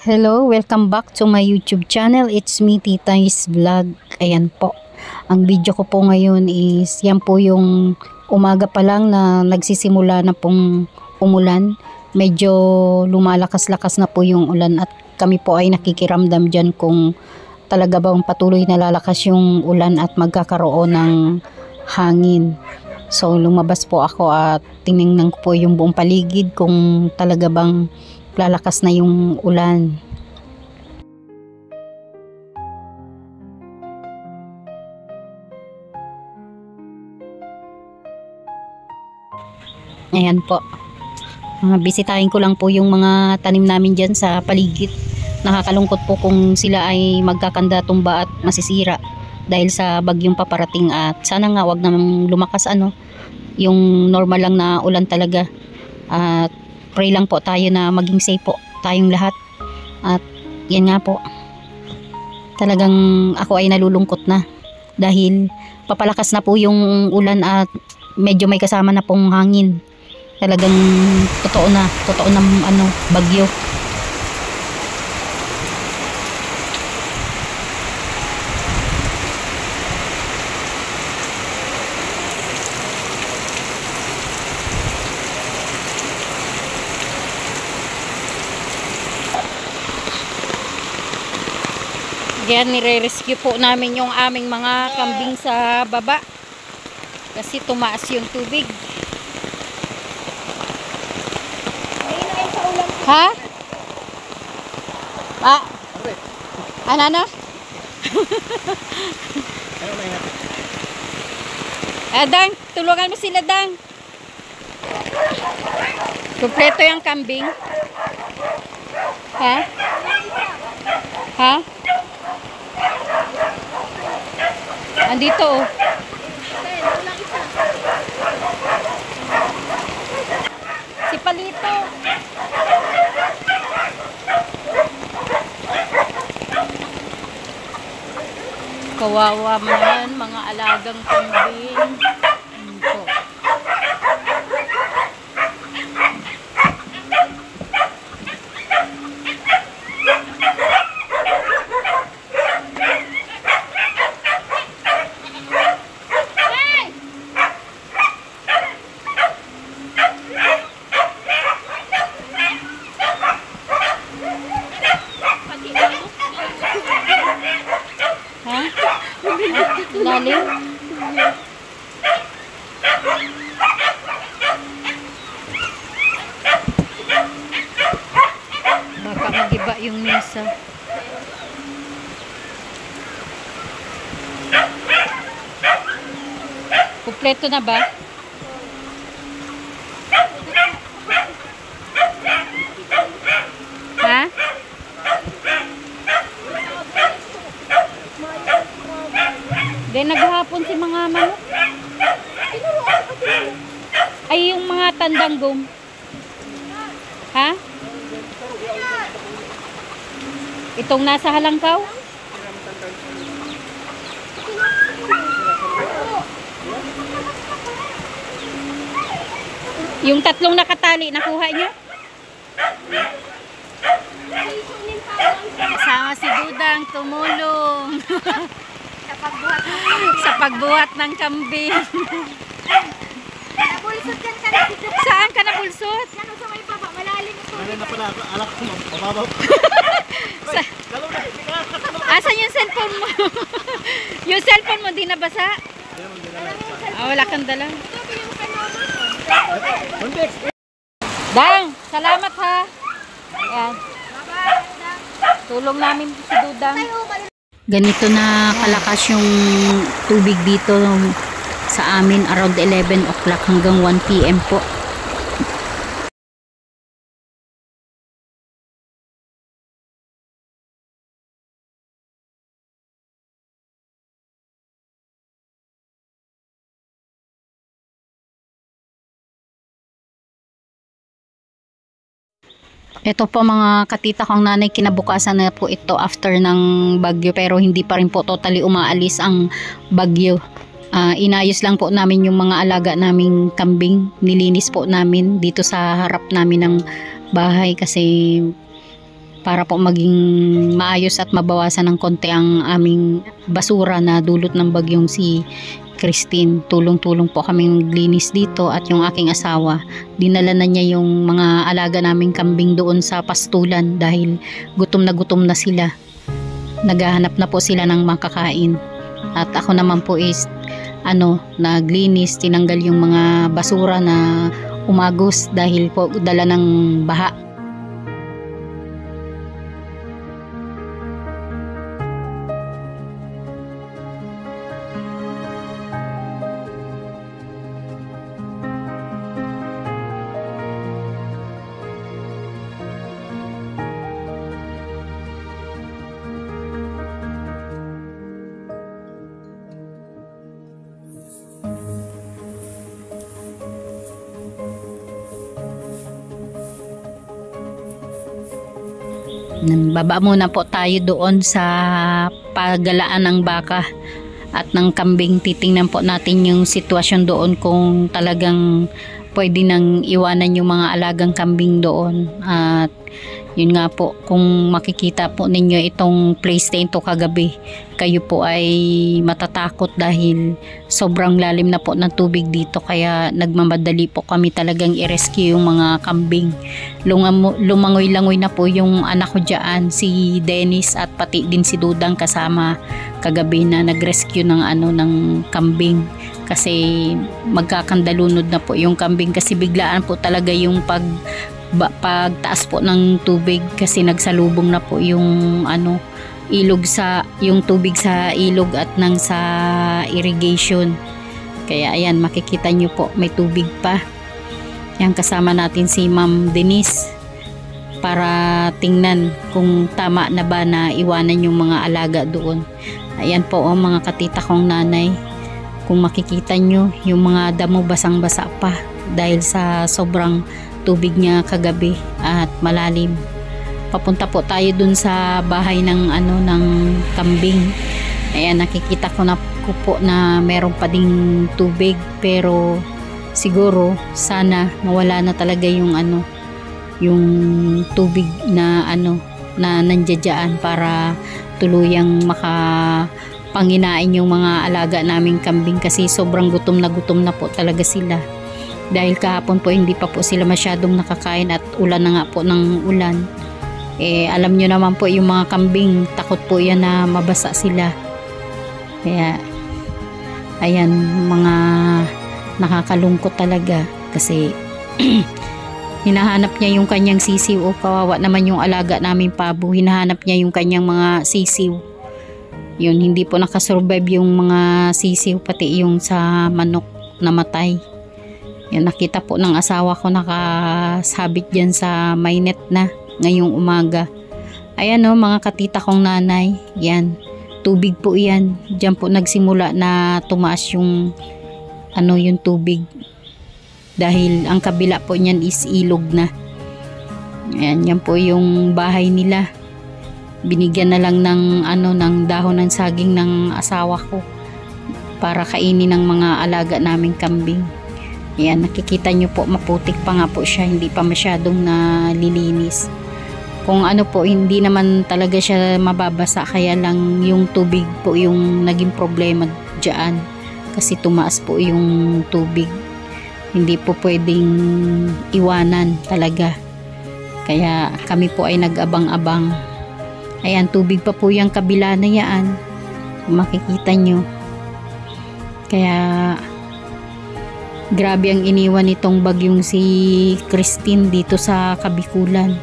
Hello, welcome back to my YouTube channel. It's me, Titay's Vlog. Ayan po. Ang video ko po ngayon is, yan po yung umaga pa lang na nagsisimula na pong umulan. Medyo lumalakas-lakas na po yung ulan at kami po ay nakikiramdam dyan kung talaga bang patuloy na lalakas yung ulan at magkakaroon ng hangin. So lumabas po ako at tinignan ko po yung buong paligid kung talaga bang lalakas na yung ulan. Ayan po. Bisitahin ko lang po yung mga tanim namin dyan sa paligid. Nakakalungkot po kung sila ay magkakanda, tumba at masisira dahil sa bagyong paparating, at sana nga wag namang lumakas yung normal lang na ulan talaga. At pray lang po tayo na maging safe po tayong lahat. At yan nga po, talagang ako ay nalulungkot na dahil papalakas na po yung ulan at medyo may kasama na pong hangin. Talagang totoo na bagyo. Yan, nire-rescue po namin yung aming mga kambing sa baba kasi tumaas yung tubig. Ha? Ano? Dang, tulungan mo sila, Dang. Kompleto yung kambing. Ha? Andito oh. Si Palito. Kawawa man mga alagang kambing. Lalim. Baka magiba yung mesa. Kumpleto na ba? Ha? Then naghapon si mga manok. Ay yung mga tandanggong. Ha? Itong nasa halangkaw? Yung tatlong nakatali, nakuha niya? Kasama si Dudang tumulong. Sa pagbuhat ng kambing. Nabulsot yan ka na. Saan ka nabulsot? Yan sa may baba, malalim ito. Ano na pala, alak ko mababaw. Asan yung cellphone mo? Yung cellphone mo di nabasa? Wala kang dala. Dang, salamat ha. Ayan. Tulong namin si Dudang. Ganito na kalakas yung tubig dito sa amin around 11 o'clock hanggang 1 PM po. Ito po mga katita kong nanay, kinabukasan na po ito after ng bagyo, pero hindi pa rin po totally umaalis ang bagyo. Inayos lang po namin yung mga alaga naming kambing. Nilinis po namin dito sa harap namin ng bahay kasi para po maging maayos at mabawasan ng konti ang aming basura na dulot ng bagyong si Christine. Tulong-tulong po kaming naglinis dito at yung aking asawa, dinala na niya yung mga alaga naming kambing doon sa pastulan dahil gutom na sila. Naghahanap na po sila ng makakain. At ako naman po is naglinis, tinanggal yung mga basura na umagos dahil po dala ng baha. Baba muna po tayo doon sa pagalaan ng baka at ng kambing. Titingnan po natin yung sitwasyon doon kung talagang pwede nang iwanan yung mga alagang kambing doon. At yun nga po, kung makikita po ninyo itong place na ito kagabi, kayo po ay matatakot dahil sobrang lalim na po ng tubig dito, kaya nagmamadali po kami talagang i-rescue yung mga kambing. Lumangoy-langoy na po yung anak ko dyan, si Dennis, at pati din si Dudang kasama kagabi na nag-rescue ng kambing, kasi magkakandalunod na po yung kambing kasi biglaan po talaga yung pagtaas po ng tubig kasi nagsalubong na po yung yung tubig sa ilog at nang sa irrigation. Kaya ayan, makikita nyo po may tubig pa. Yan, kasama natin si Ma'am Denise para tingnan kung tama na ba na iwanan yung mga alaga doon. Ayan po mga katita kong nanay, kung makikita nyo yung mga damo basang-basa pa dahil sa sobrang tubig niya kagabi at malalim. Papunta po tayo dun sa bahay ng kambing. Ayan, nakikita ko na po na meron pa ding tubig, pero siguro sana mawala na talaga yung yung tubig na na nandiyan para tuluyang makapanginain yung mga alaga naming kambing, kasi sobrang gutom na po talaga sila. Dahil kahapon po hindi pa po sila masyadong nakakain at ulan na nga po ng ulan. Alam nyo naman po yung mga kambing, takot po yan na mabasa sila. Kaya ayan, mga nakakalungkot talaga kasi hinahanap niya yung kanyang sisiw. Kawawa naman yung alaga namin pabo, hinahanap niya yung kanyang mga sisiw. Yun, hindi po nakasurvive yung mga sisiw, pati yung sa manok namatay. Yan, nakita po ng asawa ko nakasabit dyan sa may net na ngayong umaga. Ayan mga katita kong nanay, yan, tubig po yan. Dyan po nagsimula na tumaas yung yung tubig dahil ang kabila po niyan is ilog na. Ayan, yan po yung bahay nila. Binigyan na lang ng ng dahon ng saging ng asawa ko para kainin ng mga alaga naming kambing. Ayan, nakikita nyo po, maputik pa nga po siya, hindi pa masyadong nalilinis. Kung po, hindi naman talaga siya mababasa, kaya lang yung tubig po yung naging problema dyan, kasi tumaas po yung tubig. Hindi po pwedeng iwanan talaga, kaya kami po ay nag-abang-abang. Ayan, tubig pa po yung kabila na yan, makikita nyo. Kaya grabe ang iniwan nitong bagyong si Christine dito sa Kabikulan.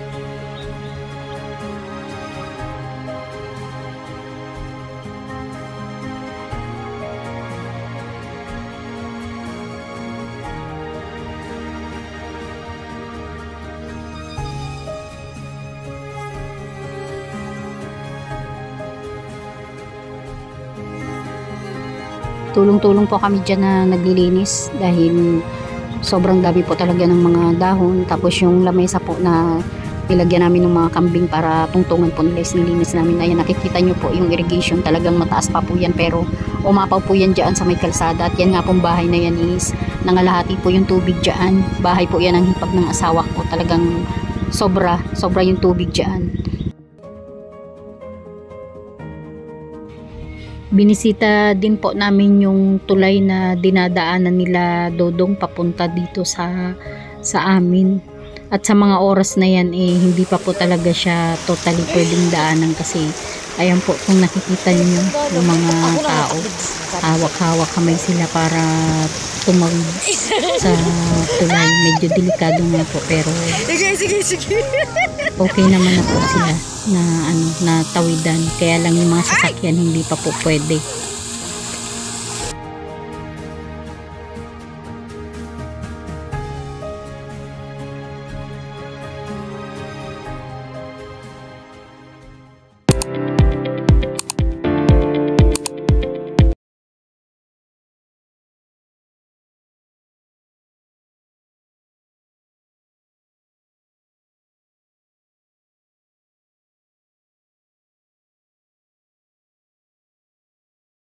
Tulong-tulong po kami dyan na naglilinis dahil sobrang dami po talaga ng mga dahon. Tapos yung lamesa po na nilagyan namin ng mga kambing para tungtungan po nila, nilinis namin. Ayan, nakikita nyo po yung irrigation, talagang mataas pa po yan, pero umapaw po yan dyan sa may kalsada. At yan nga pong bahay na yan is nangalahati po yung tubig dyan. Bahay po yan ang hipag ng asawa ko, talagang sobra yung tubig dyan. Binisita din po namin yung tulay na dinadaanan nila Dodong papunta dito sa amin. At sa mga oras na yan hindi pa po talaga siya totally pwedeng daanan kasi ayan po kung nakikita niyo yung mga tao hawak-hawak kamay sila para tumawid sa tulay. Medyo delikado nga po pero okay naman na po sila na tawidan, kaya lang yung mga sasakyan hindi pa po pwede.